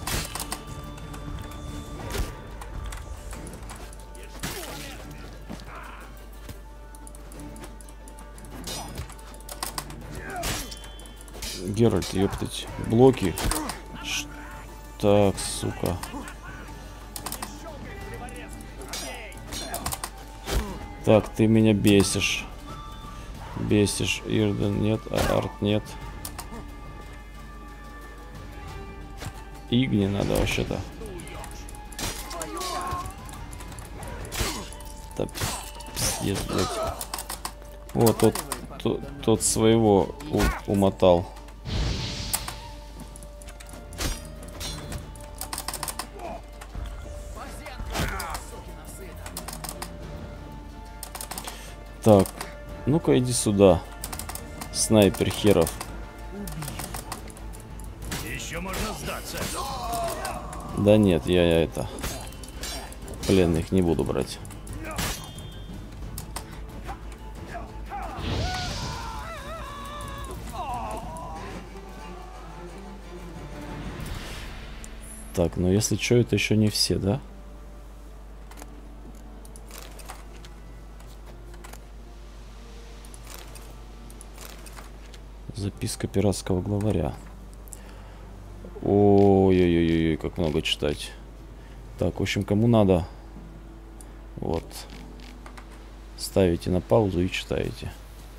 Геральт, ёптать. Блоки. Так, сука. Так, ты меня бесишь. Бесишь. Ирден нет, а Арт нет. Игни надо вообще-то. Да, пиздец, блядь. Вот, тот своего умотал. Так, ну-ка иди сюда, снайпер херов. Еще можно сдаться. Да нет, я это пленных не буду брать. Так, ну если что, это еще не все, да? Записка пиратского главаря. Ой-ой-ой, как много читать. Так, в общем, кому надо, вот, ставите на паузу и читаете.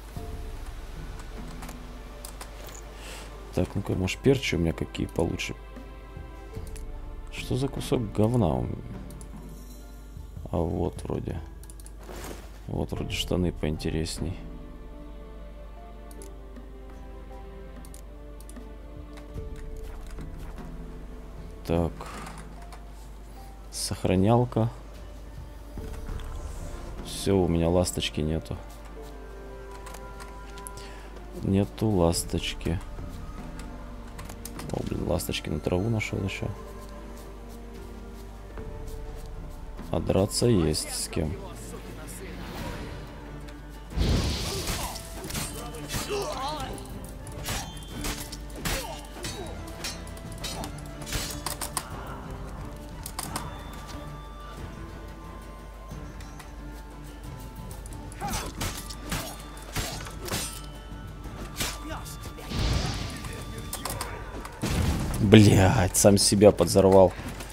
Так, ну-ка, может, перчи у меня какие получше? Что за кусок говна у меня? А вот вроде. Вот вроде штаны поинтересней. Так. Сохранялка. Все, у меня ласточки нету. Нету ласточки. О, блин, ласточки на траву нашел еще. А драться есть с кем. Блядь, сам себя подзорвал.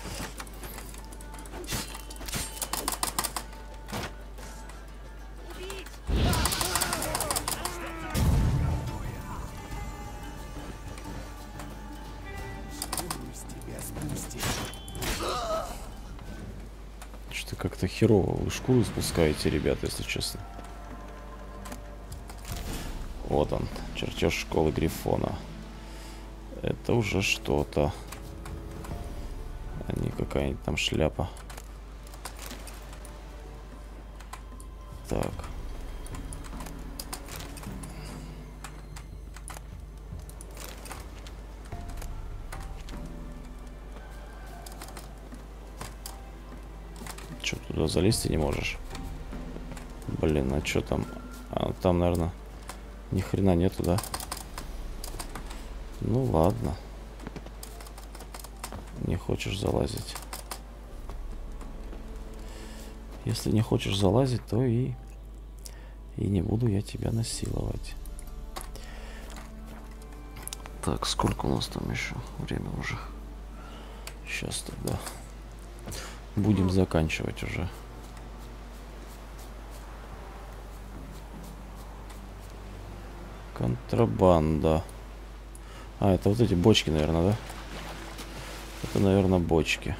Что-то как-то херово вы шкуру спускаете, ребята, если честно. Вот он, чертеж школы Грифона. Это уже что-то. А не какая-нибудь там шляпа. Так. Что, туда залезть ты не можешь? Блин, а что там? А, там, наверное, ни хрена нету, да? Ну ладно. Не хочешь залазить. Если не хочешь залазить, то и не буду я тебя насиловать. Так, сколько у нас там еще? Время уже. Сейчас тогда будем заканчивать уже. Контрабанда. А, это вот эти бочки, наверное, да? Это, наверное, бочки.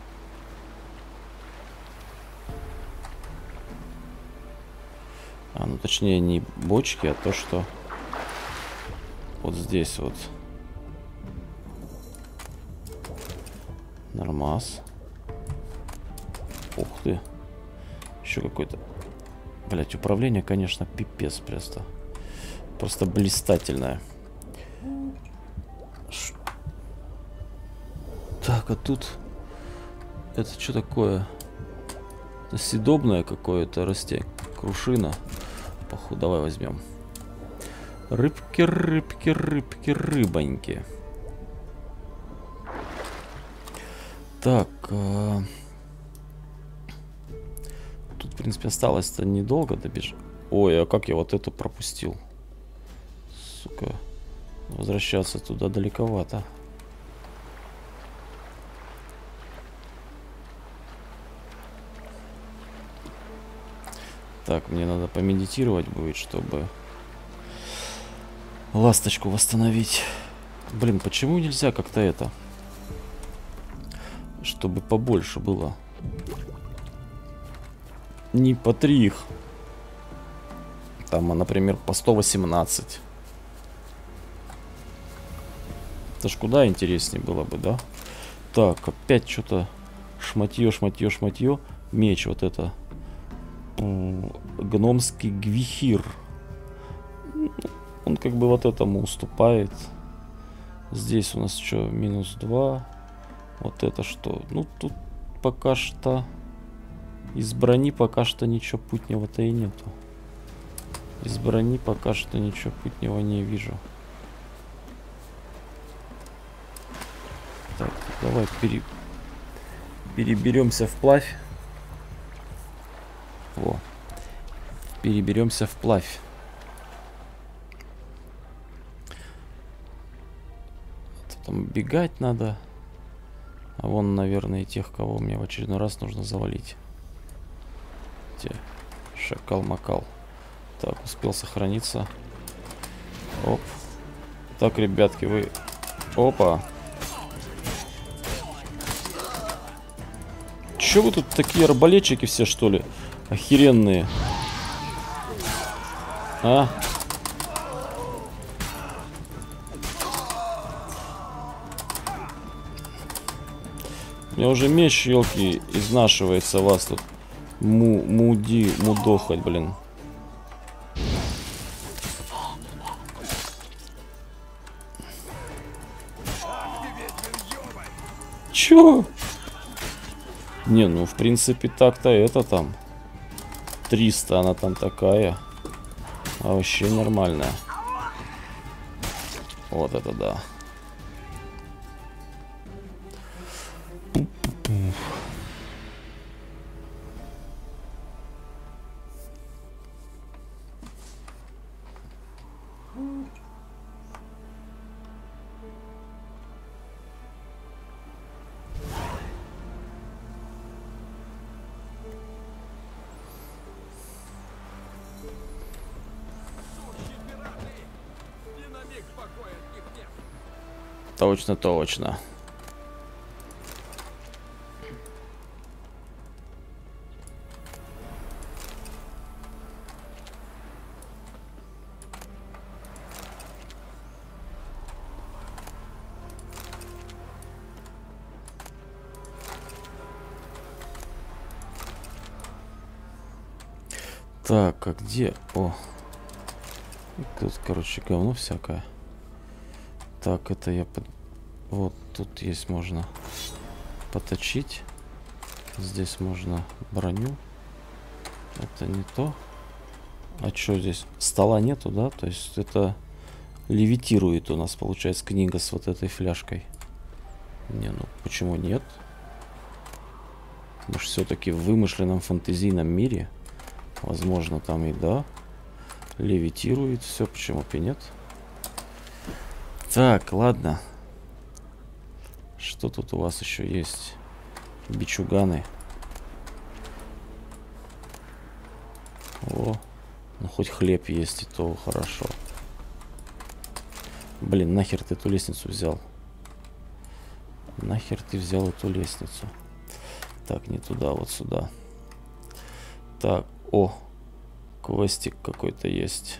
А, ну точнее, не бочки, а то, что вот здесь вот. Нормас. Ух ты. Еще какой-то... Блять, управление, конечно, пипец просто. Просто блистательное. Так, а тут... Это что такое? Это съедобное какое-то растение. Крушина. Походу, давай возьмем. Рыбки, рыбки, рыбки, рыбоньки. Так. Тут, в принципе, осталось-то недолго добежать. Ой, а как я вот эту пропустил? Сука. Возвращаться туда далековато. Так, мне надо помедитировать будет, чтобы ласточку восстановить. Блин, почему нельзя как-то это? Чтобы побольше было. Не по 3 их. Там, например, по 118. Это ж куда интереснее было бы, да? Так, опять что-то шматье, шматье, шматье. Меч вот это. Гномский гвихир. Он как бы вот этому уступает. Здесь у нас что? -2. Вот это что? Ну, тут пока что из брони пока что ничего путнего-то и нету. Из брони пока что ничего путнего не вижу. Так, давай переберемся вплавь. Во. Переберемся вплавь. Там бегать надо. А вон, наверное, тех, кого мне в очередной раз нужно завалить. Те. Шакал-макал. Так, успел сохраниться. Оп. Так, ребятки, вы... Опа. Чё вы тут такие арбалетчики все, что ли? Охеренные. А? У меня уже меч, елки, изнашивается, вас тут мудохать, блин. Чё? Не, ну в принципе так-то это там 300, она там такая. А вообще нормальная. Вот это да. Точно, точно. Так, а где? О. Тут, короче, говно всякое. Так, это я под... Вот, тут есть, можно поточить. Здесь можно броню. Это не то. А что здесь? Стола нету, да? То есть это левитирует у нас, получается, книга с вот этой фляжкой. Не, ну почему нет? Может, все-таки в вымышленном фэнтезийном мире, возможно, там и да, левитирует все, почему бы и нет. Так, ладно. Что тут у вас еще есть? Бичуганы. О, ну хоть хлеб есть, и то хорошо. Блин, нахер ты эту лестницу взял? Нахер ты взял эту лестницу? Так, не туда, вот сюда. Так, о, квестик какой-то есть.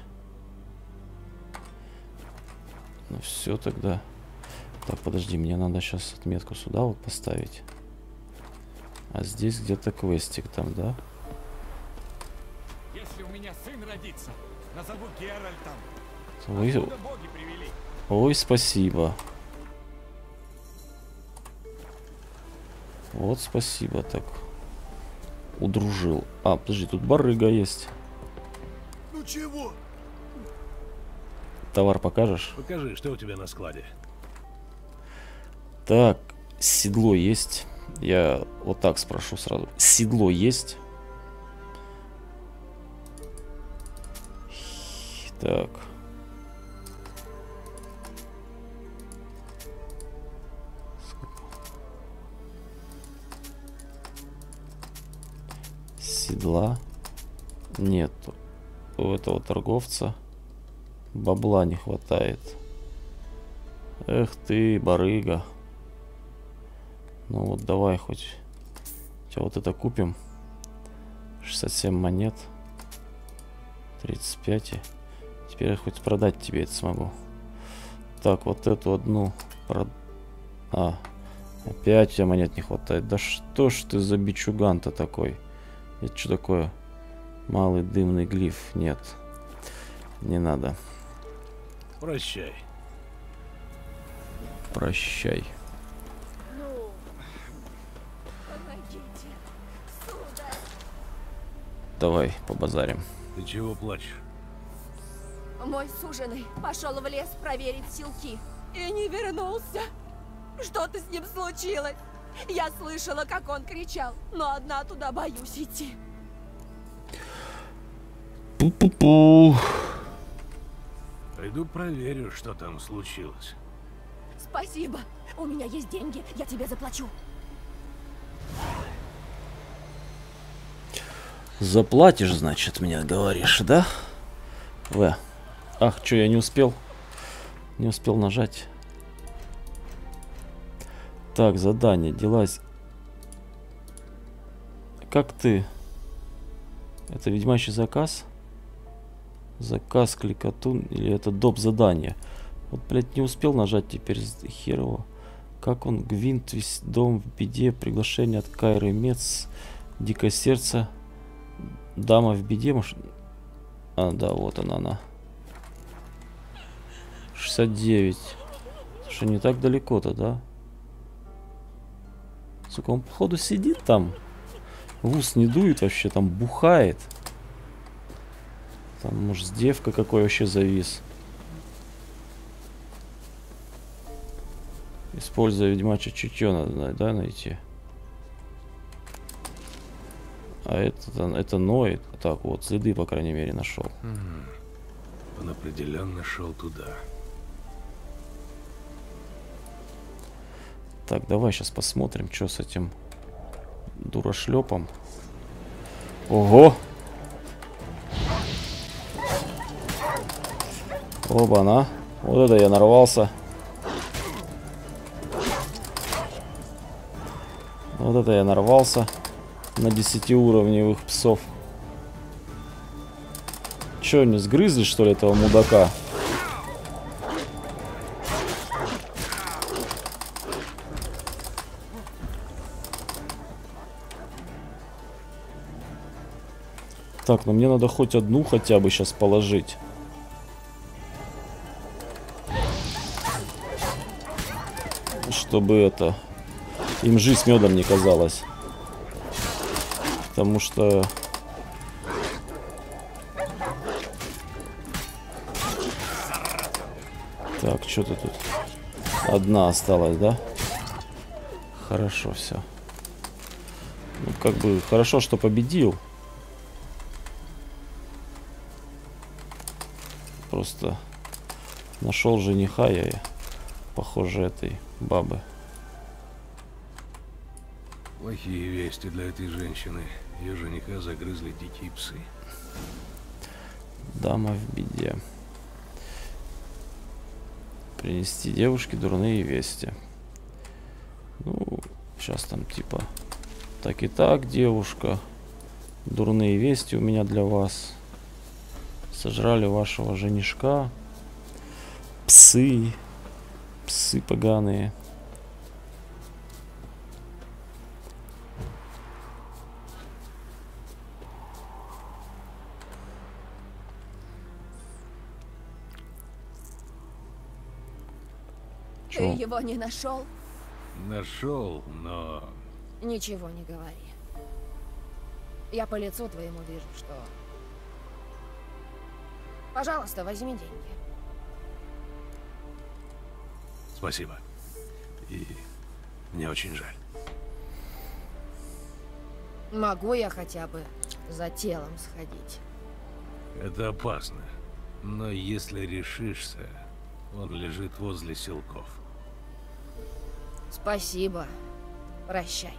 Ну все тогда. Так, подожди, мне надо сейчас отметку сюда вот поставить. А здесь где-то квестик там, да? Если у меня сын родится, назову Геральтом. Ой, Боги привели. ой, спасибо. Вот спасибо, так. Удружил. А, подожди, тут барыга есть. Ну чего? Товар покажешь? Покажи, что у тебя на складе. Так, седло есть. Я вот так спрошу сразу. Седло есть? Так. Седла нету. У этого торговца бабла не хватает. Эх ты, барыга. Ну вот давай хоть. Тебя вот это купим. 67 монет. 35. Теперь я хоть продать тебе это смогу. Так, вот эту одну. А, опять у тебя монет не хватает. Да что ж ты за бичуган-то такой? Это что такое? Малый дымный глиф. Нет. Не надо. Прощай. Прощай. Ну, помогите, сударь. Давай, побазарим. Ты чего плачешь? Мой суженый пошел в лес проверить силки и не вернулся. Что-то с ним случилось. Я слышала, как он кричал, но одна туда боюсь идти. Пу-пу-пу. Пойду проверю, что там случилось. Спасибо. У меня есть деньги, я тебе заплачу. Заплатишь, значит, мне говоришь, да? Ах, что, я не успел? Не успел нажать. Так, задание, дела. Как ты? Это ведьмачий заказ? Заказ кликатун или это доп задание? Вот, блядь, не успел нажать теперь херово. Как он? Гвинт, весь дом в беде. Приглашение от Кайры Мец. Дикое сердце. Дама в беде. Может... А, да, вот она. 69. Что, не так далеко-то, да? Сука, он, походу, сидит там. В ус не дует вообще, там бухает. Там, может, с девка какой вообще завис. Используя ведьмачье чутье, надо, да, найти. А это ноет. Так, вот, следы, по крайней мере, нашел. Он определенно шел туда. Так, давай сейчас посмотрим, что с этим дурашлепом. Ого! Оба-на. Вот это я нарвался. Вот это я нарвался на 10-уровневых псов. Че, не сгрызли, что ли, этого мудака? Так, ну мне надо хоть одну хотя бы сейчас положить. Чтобы это... им жизнь медом не казалась. Потому что... Так, что-то тут... Одна осталась, да? Хорошо, все. Ну, как бы, хорошо, что победил. Просто нашел жениха я, похоже, этой бабы. Плохие вести для этой женщины. Ее жениха загрызли дикие псы. Дама в беде. Принести девушке дурные вести. Ну, сейчас там типа... Так и так, девушка. Дурные вести у меня для вас. Сожрали вашего женишка. Псы. Псы поганые. Ты его не нашел? Нашел, но... Ничего не говори. Я по лицу твоему вижу, что... Пожалуйста, возьми деньги. Спасибо. И мне очень жаль. Могу я хотя бы за телом сходить? Это опасно. Но если решишься, он лежит возле селков. Спасибо. Прощай.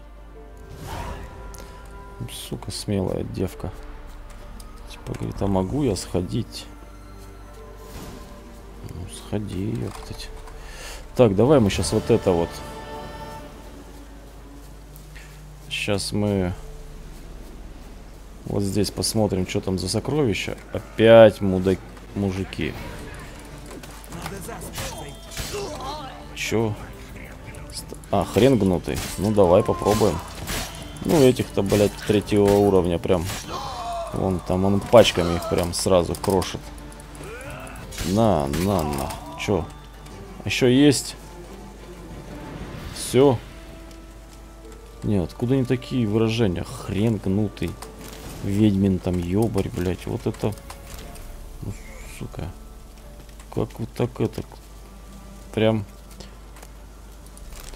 Сука, смелая девка. Типа говорит, а могу я сходить? Ну, сходи, ёптать. Так, давай мы сейчас вот это вот. Сейчас мы вот здесь посмотрим, что там за сокровища. Опять мужики. Чё? А, хрен гнутый. Ну, давай попробуем. Ну, этих-то, блядь, 3-го уровня прям. Вон там, он пачками их прям сразу крошит. На. Чё? Еще есть? Все. Нет, откуда они такие выражения? Хрен гнутый. Ведьмин там ёбарь, блядь. Вот это... Ну, сука. Как вот так это... Прям...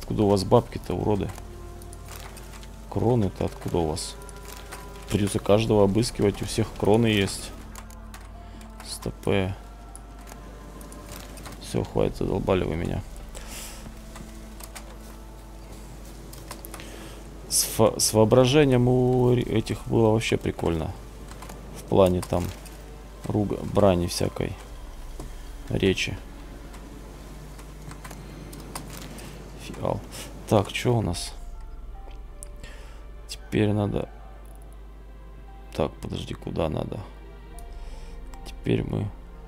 Откуда у вас бабки-то, уроды? Кроны-то откуда у вас? Придется каждого обыскивать, у всех кроны есть. Стопе. Все, хватит, задолбали вы меня. С воображением у этих было вообще прикольно. В плане там брани всякой. Речи. Фиал. Так, что у нас? Теперь надо... Так, подожди, куда надо? Теперь мы...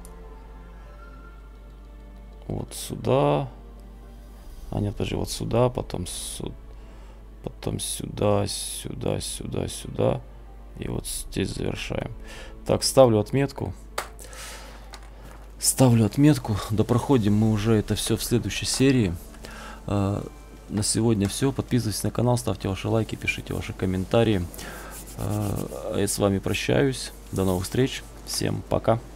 Вот сюда. А нет, подожди, вот сюда, потом потом сюда, сюда, сюда, сюда. И вот здесь завершаем. Так, ставлю отметку. Ставлю отметку. Допроходим мы уже это все в следующей серии. На сегодня все. Подписывайтесь на канал, ставьте ваши лайки, пишите ваши комментарии. Я с вами прощаюсь. До новых встреч. Всем пока.